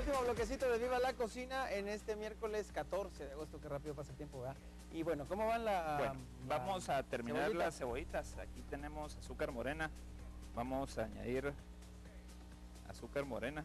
último bloquecito de Viva la Cocina en este miércoles 14 de agosto, que rápido pasa el tiempo, ¿verdad? Y bueno, ¿cómo van vamos a terminar cebollita? las cebollitas. Aquí tenemos azúcar morena. Vamos a añadir azúcar morena.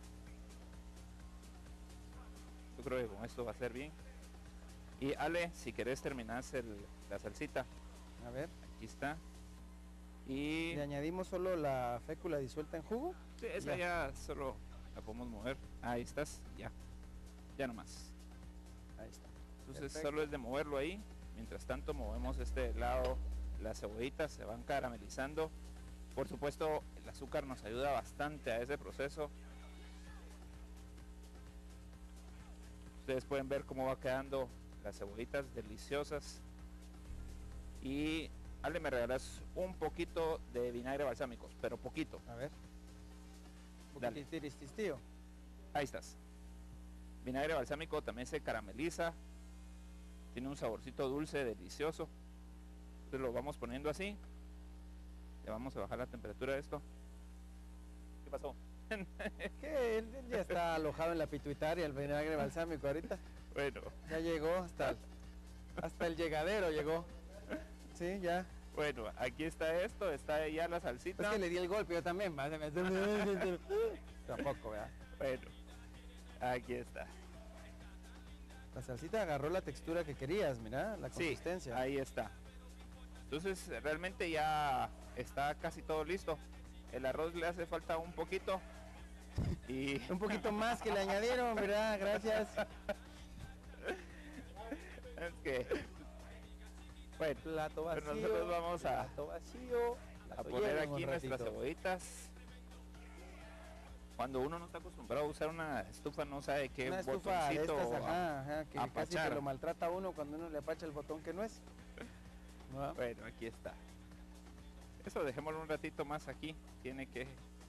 Yo creo que con esto va a ser bien. Y Ale, si querés terminar la salsita. A ver. Aquí está. Y le añadimos solo la fécula disuelta en jugo. Sí, esa ya solo la podemos mover. Ahí estás, ya nomás. Ahí está. Entonces Perfecto. solo es de moverlo ahí. Mientras tanto movemos este lado, las cebollitas se van caramelizando. Por supuesto, el azúcar nos ayuda bastante a ese proceso. Ustedes pueden ver cómo va quedando las cebollitas deliciosas. Y Ale, me regalas un poquito de vinagre balsámico, pero poquito. A ver. Dale. Tío. Ahí estás. Vinagre balsámico también se carameliza. Tiene un saborcito dulce, delicioso. Entonces lo vamos poniendo así. Le vamos a bajar la temperatura de esto. ¿Qué pasó? Que él ya está alojado en la pituitaria, el vinagre balsámico ahorita. Bueno. Ya llegó hasta el llegadero llegó. Sí, ya. Bueno, aquí está esto, está ya la salsita. Es que le di el golpe yo también. Tampoco, ¿verdad? Bueno, aquí está. La salsita agarró la textura que querías, mira, la consistencia. Sí, ahí está. Entonces realmente ya está casi todo listo. El arroz le hace falta un poquito. Y un poquito más que le añadieron, ¿verdad? Gracias. Es que bueno, plato vacío, nosotros vamos a poner aquí nuestras cebollitas. Cuando uno no está acostumbrado a usar una estufa, no sabe qué una estufa de botoncito estas, ajá, que casi apachar. que lo maltrata a uno cuando uno le apacha el botón que no es. ¿No? Bueno, aquí está. Eso dejémoslo un ratito más aquí. Tiene que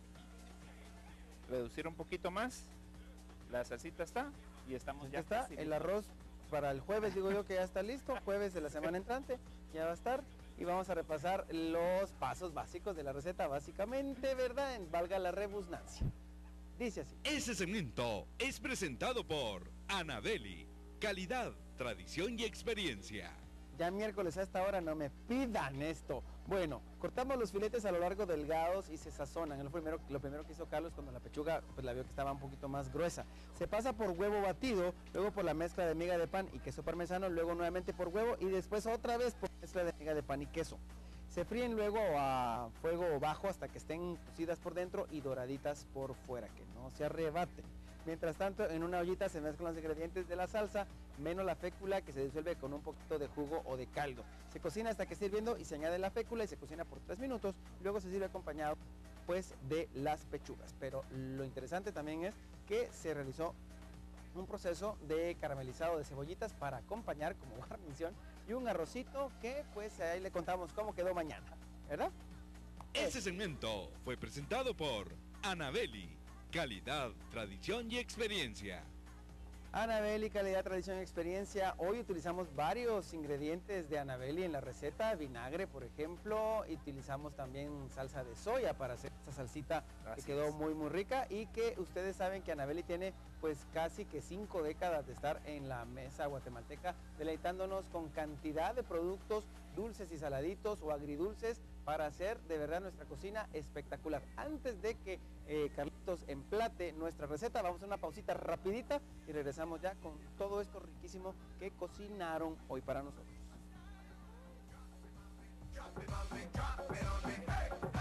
reducir un poquito más. La salsita está y estamos ya está casi el listos. arroz para el jueves, digo yo que ya está listo. Jueves de la semana entrante ya va a estar. Y vamos a repasar los pasos básicos de la receta, básicamente, ¿verdad? Valga la rebusnancia. Dice así. Ese segmento es presentado por Anabeli. Calidad, tradición y experiencia. Ya miércoles a esta hora no me pidan esto. Bueno, cortamos los filetes a lo largo delgados y se sazonan. Lo primero que hizo Carlos cuando la pechuga pues la vio que estaba un poquito más gruesa. Se pasa por huevo batido, luego por la mezcla de miga de pan y queso parmesano, luego nuevamente por huevo y después otra vez por mezcla de miga de pan y queso. Se fríen luego a fuego bajo hasta que estén cocidas por dentro y doraditas por fuera, que no se arrebaten. Mientras tanto, en una ollita se mezclan los ingredientes de la salsa, menos la fécula que se disuelve con un poquito de jugo o de caldo. Se cocina hasta que esté hirviendo y se añade la fécula y se cocina por 3 minutos. Luego se sirve acompañado pues de las pechugas. Pero lo interesante también es que se realizó un proceso de caramelizado de cebollitas para acompañar como guarnición y un arrocito que pues ahí le contamos cómo quedó mañana, ¿verdad? Ese segmento fue presentado por Anabeli. Calidad, tradición y experiencia. Anabeli, calidad, tradición y experiencia. Hoy utilizamos varios ingredientes de Anabeli en la receta. Vinagre, por ejemplo. Utilizamos también salsa de soya para hacer esta salsita. Gracias. Que quedó muy rica. Y que ustedes saben que Anabeli tiene pues casi que 5 décadas de estar en la mesa guatemalteca, deleitándonos con cantidad de productos dulces y saladitos o agridulces para hacer de verdad nuestra cocina espectacular. Antes de que Carlitos emplate nuestra receta, vamos a una pausita rapidita y regresamos ya con todo esto riquísimo que cocinaron hoy para nosotros.